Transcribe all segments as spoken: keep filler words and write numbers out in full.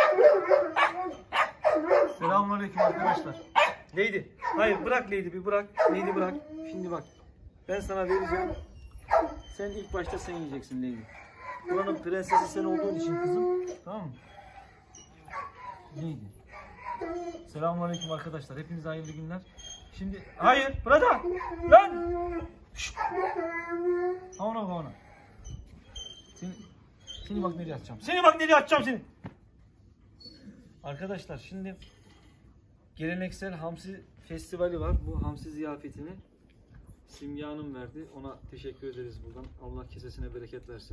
Selamünaleyküm arkadaşlar. Lady. Hayır bırak Lady bir bırak. Lady bırak. Şimdi bak. Ben sana vereceğim. Sen ilk başta sen yiyeceksin Lady. Buranın prensesi sen olduğun için kızım. Tamam mı? Lady. Selamünaleyküm arkadaşlar. Hepinize hayırlı günler. Şimdi hayır burada. Lan. Şşt. Havana havana. Seni, seni bak nereye atacağım. Seni bak nereye atacağım seni. Arkadaşlar şimdi geleneksel hamsi festivali var. Bu hamsi ziyafetini Simge Hanım verdi. Ona teşekkür ederiz buradan. Allah kesesine bereket versin.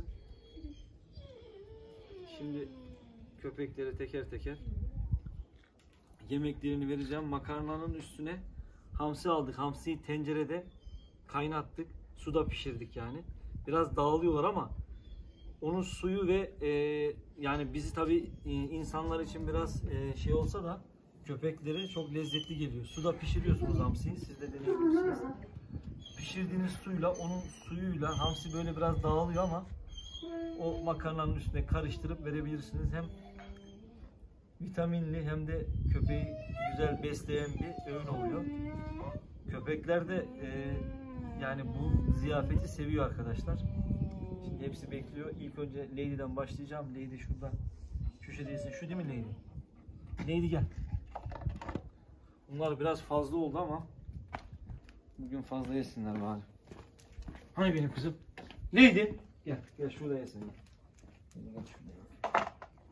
Şimdi köpeklere teker teker yemeklerini vereceğim. Makarnanın üstüne hamsi aldık. Hamsiyi tencerede kaynattık. Suda pişirdik yani. Biraz dağılıyorlar ama onun suyu ve e, yani bizi tabi e, insanlar için biraz e, şey olsa da köpeklere çok lezzetli geliyor. Suda pişiriyorsunuz hamsiyi. Siz de deneyebilirsiniz. Pişirdiğiniz suyla onun suyuyla hamsi böyle biraz dağılıyor ama o makarnanın üstüne karıştırıp verebilirsiniz. Hem vitaminli hem de köpeği güzel besleyen bir öğün oluyor. Köpekler de e, yani bu ziyafeti seviyor arkadaşlar. Şimdi hepsi bekliyor. İlk önce Lady'den başlayacağım. Lady şurada köşedesin. Şu değil mi Lady? Lady gel. Bunlar biraz fazla oldu ama bugün fazla yesinler bari. Hani benim kızım? Lady gel. Gel şurada yesin. Gel şurada.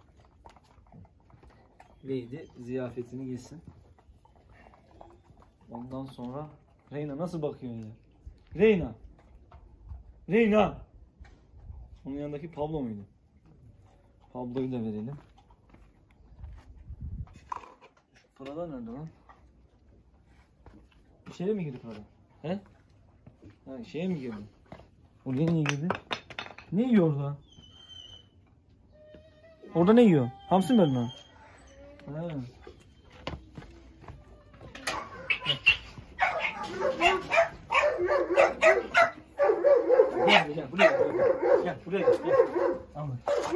Lady ziyafetini yesin. Ondan sonra Reyna nasıl bakıyorsun ya? Reyna. Reyna. Onun yanındaki Pablo muydu? Pablo'yu da verelim. Şu paralar nerede lan? İçeri mi girdi para? He? Ha, şeye mi girdi? Oraya niye girdi? Ne yiyor orada? Orada ne yiyor? Hamsi mi verdin ha? Ha. Gel gel buraya gel. Gel buraya gel. Gel. Al.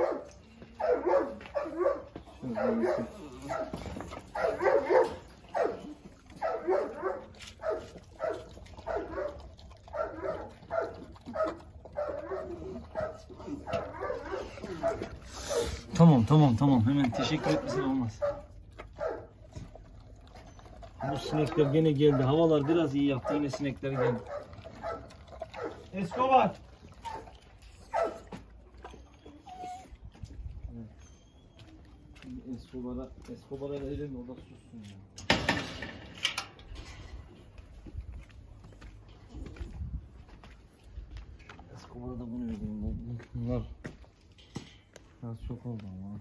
Şöyle yesin. Tamam tamam tamam hemen teşekkür etmesen olmaz. Bu sinekler gene geldi. Havalar biraz iyi yaptı. Yine sinekler geldi. Escobar. Escobar'a Escobar'a verelim de o da sussun ya. Escobar'a da bunu vereyim. Bunlar biraz çok oldu ama.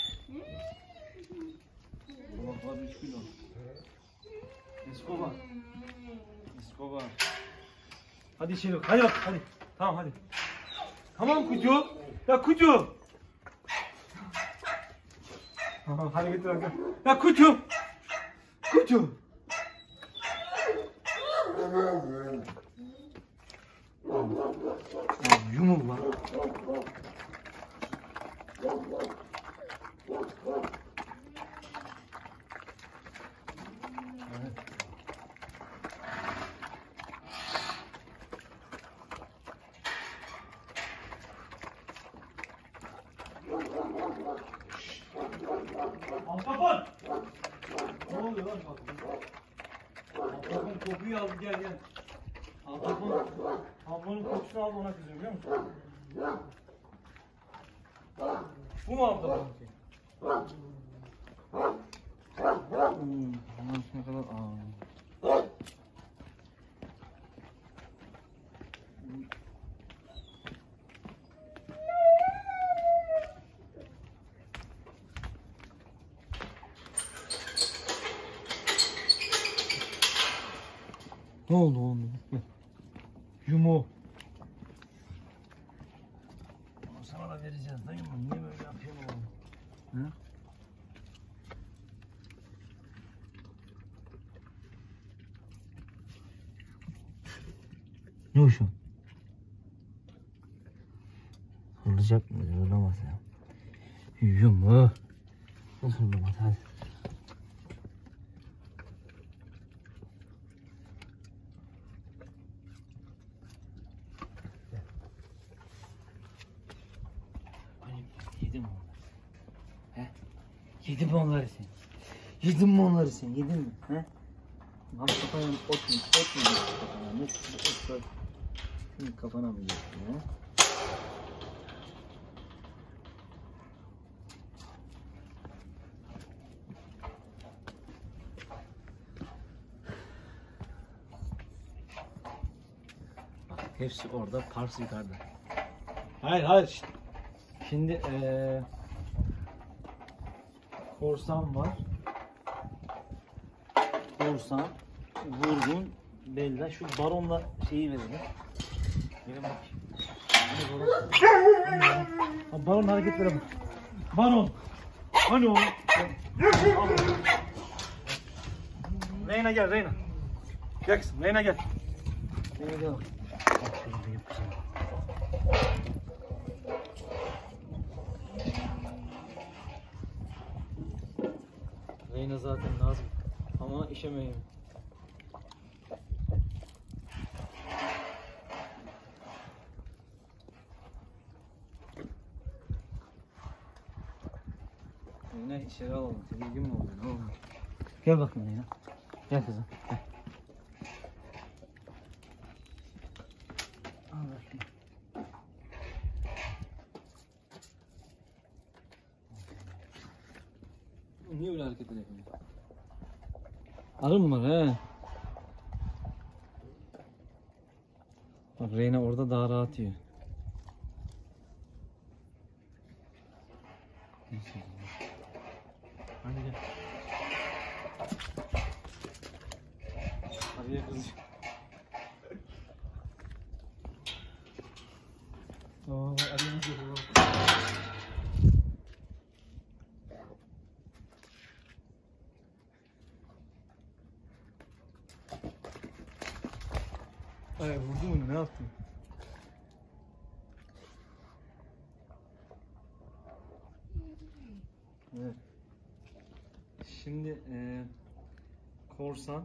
Tabaklar üç kilo. Escobar. Escobar. Hadi içeri bak. Hadi bak. Hadi. Tamam hadi. Tamam kucu. Ya kucu. Tamam hadi git bak. Ya kucu. Kucu. Yumul lan. Altapon! Ne oluyor lan bak? Altapon kokuyu aldı gel gel. Altapon Pablo'nun kokusunu aldı ona kızıyor biliyor musun? Bu mu Altapon ki? Hmm, ne kadar aa. Ne oldu oğlum? Yumu. Onu sana da vereceğiz dayı mı? Niye böyle yapıyorsun oğlum? Hı? Ne o şu? Olacak mı? Olamaz ya. Yumu. Otur baba hadi. Yedim onları. He? Yedin mi onları sen? Yedin mi onları sen? Yedin mi? He? Abi kafana ot mu? Ot mu? Kafana ne? Ot var. Şimdi kafana mı geçti ya? Bak hepsi orada, Pars yukarıda. Hayır hayır. Şimdi ee, korsan var. Korsan, vurgun, Bella. Şu baronla şeyi verelim. Verin bak. Baron. Baron hareketlere bak. Baron. Hani oğlum? Reyna gel Reyna. Gel kızım Reyna gel. Reyna gel. Bak şöyle benim kızım. Reyna zaten lazım ama işemeyin. Reyna içeri alalım. Tedirgin mi oluyor? Ne oldu? Gel bakın Reyna. Gel kızım. Gel. Al bakayım. Niye öyle hareket ediyorsun? Arın mı he? Bak Reyna orada daha rahat yiyor. Hadi gel. Hadi gel kızım. Oo, hadi gidelim. Ay vurdu mu? Ne yaptın? Evet. Şimdi e, korsan,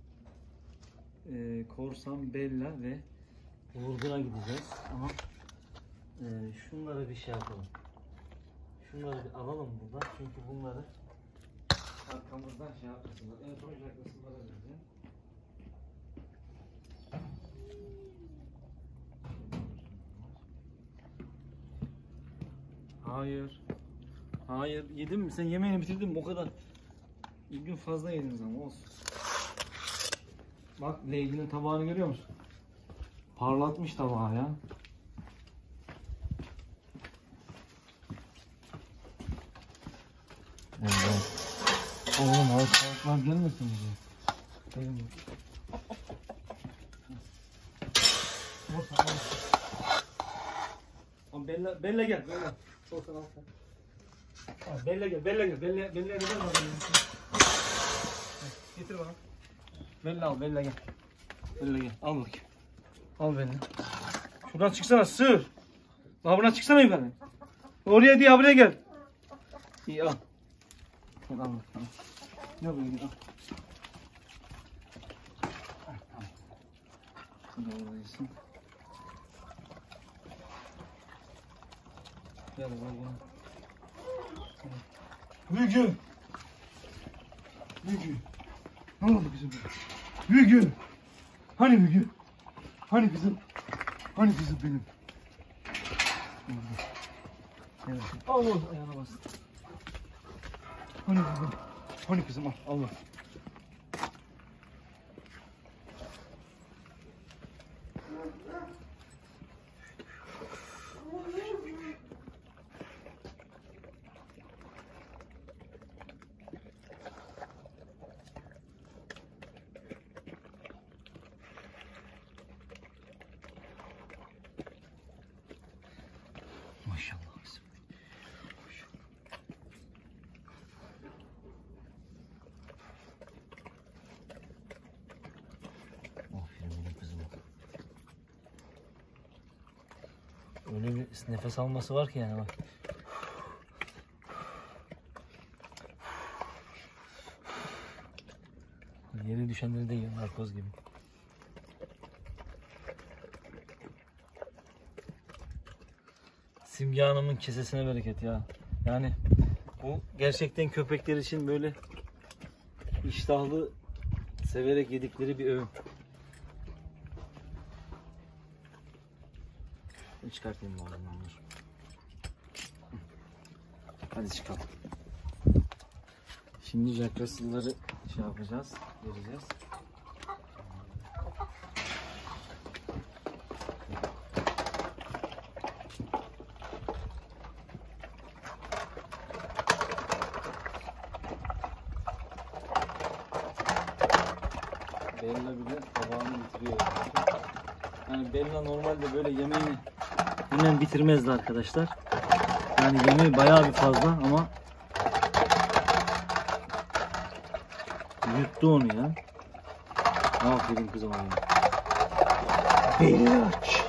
e, korsan, Bella ve vurguna gideceğiz ama e, şunları bir şey yapalım. Şunları bir alalım buradan çünkü bunları arkamızdan şey yapmasınlar. En son yaklasınlar bize. Hayır. Hayır. Yedin mi? Sen yemeğini bitirdin mi? O kadar. Bir gün fazla yediniz ama olsun. Bak Lady'nin tabağını görüyor musun? Parlatmış tabağı ya. Evet. Oğlum hastalıklar gelmesin bize. Gelin. Bella, Bella gel. Bella. Korsan al sen. Bella gel. Bella gel. Bella, Bella gel. Getir bana. Bella al. Bella gel. Bella gel. Al bakayım. Al Bella. Şuradan çıksana sığır. Daha buradan çıksana yukarı. Oraya diye buraya gel. İyi al. Al al. Ne böyle al. Tamam. Şurada oradayısın. Gel buraya. Mügü. Mügü. Ne oldu kızım? Mügü. Hani Mügü? Hani kızım? Hani kızım benim? Evet. Allah ayağına bas. Hani kızım? Hani kızım al. Allah. Maşallah kızım. Maşallah. Aferin benim kızım. Öyle bir nefes alması var ki yani bak. Yere düşenleri de yiyor narkoz gibi. Simge Hanım'ın kesesine bereket ya. Yani bu gerçekten köpekler için böyle iştahlı, severek yedikleri bir öğün. Ben çıkartayım bu arada. Hadi çıkalım. Şimdi Jack Russell'ları şey yapacağız, vereceğiz. Bella bile tabağını bitiriyor. Yani Bella normalde böyle yemeğini hemen bitirmezdi arkadaşlar. Yani yemeği bayağı bir fazla ama yuttu onu ya. Aferin kızım ona. Bella aç.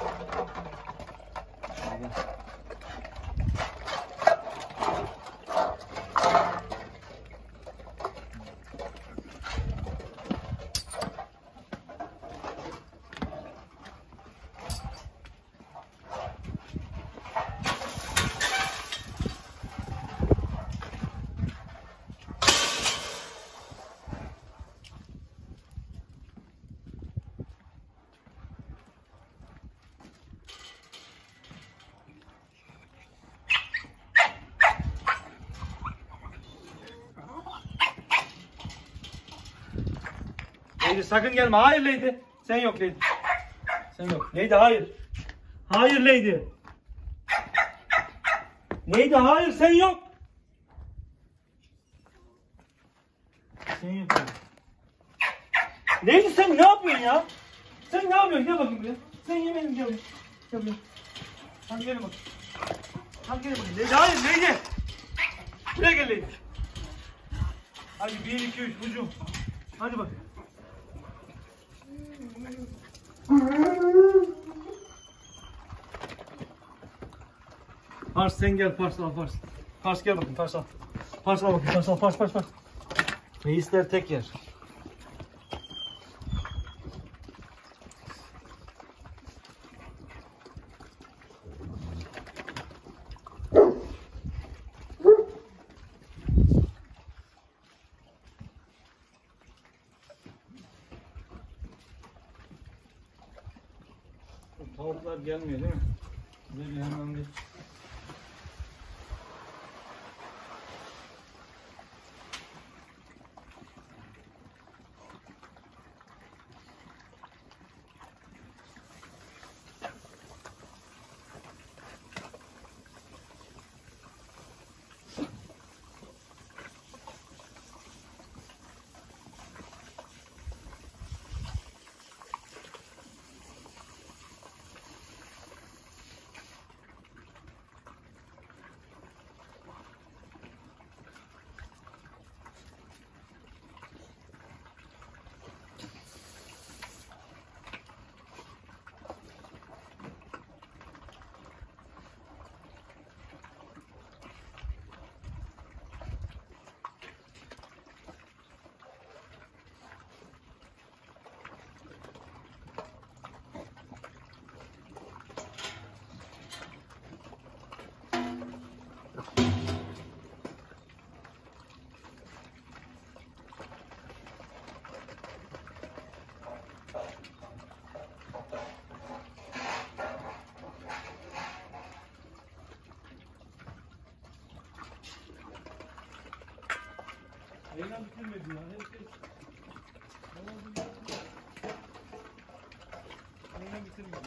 Lady sakın gelme. Hayır Lady. Sen yok Lady. Sen yok. Lady hayır. Hayır Lady. Lady hayır sen yok. Sen yok. Lady sen ne yapıyorsun ya? Sen ne yapıyorsun? Gel bakayım buraya. Sen yemeğini gel buraya. Gel buraya. Hadi gelin bakayım. Hadi gelin bakayım. Lady hayır Lady. Buraya gel Lady. Hadi bir iki üç hücum. Hadi bakayım. Pars sen gel Pars al Pars. Pars gel bakayım Pars al. Pars al bakayım Pars al Pars Pars Pars. Reisler tek yer. Tavuklar gelmiyor değil mi? Böyle hemen bir Eylem bitirmedi ya. Herkes Eylem bitirmedi.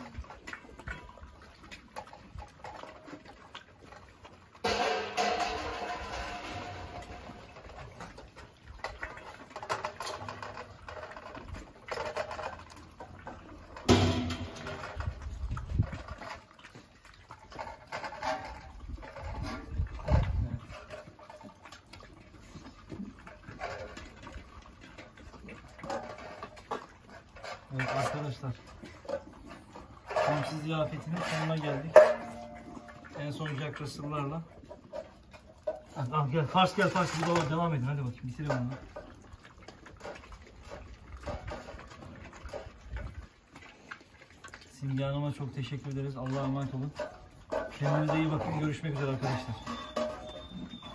Evet arkadaşlar, hamsi ziyafetinin sonuna geldik. En son Jack Russell'larla. Tamam gel, Fars gel Fars, bir dolar devam edin hadi bakayım, bitirelim onu. Simge Hanım'a çok teşekkür ederiz. Allah'a emanet olun. Kendinize iyi bakın. Görüşmek üzere arkadaşlar.